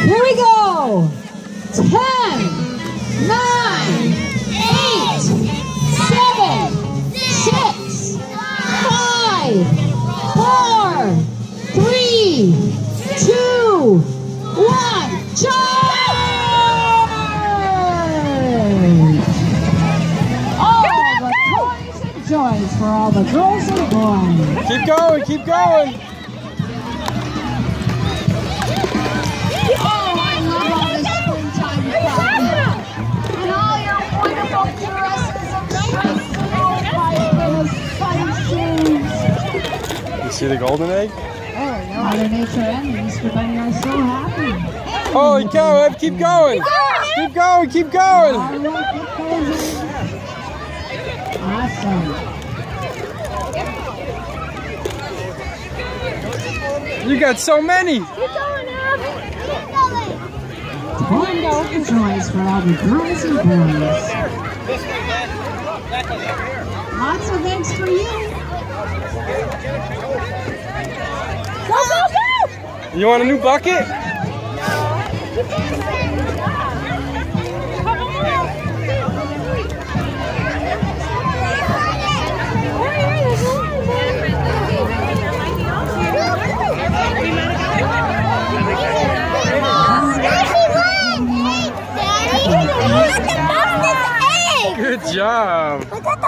Here we go. 10, 9, 8, 7, 6, 5, 4, 3, 2, 1. Charge! Joys for all the girls and boys. Keep going, keep going. Oh, I love all this springtime fun. And all your wonderful dresses and shirts and oh my goodness, fun shoes. You see the golden egg? Oh, Mother Nature and the Easter Bunny are so happy. Holy cow, Ev, keep going. Keep going, keep going. All right, keep going. Awesome. You got so many. Keep going, Ab. Keep going. Wonderful joys for all the girls and boys. Lots of eggs for you. Go, go, go! You want a new bucket? Daddy, look at the egg! Good job. Look at the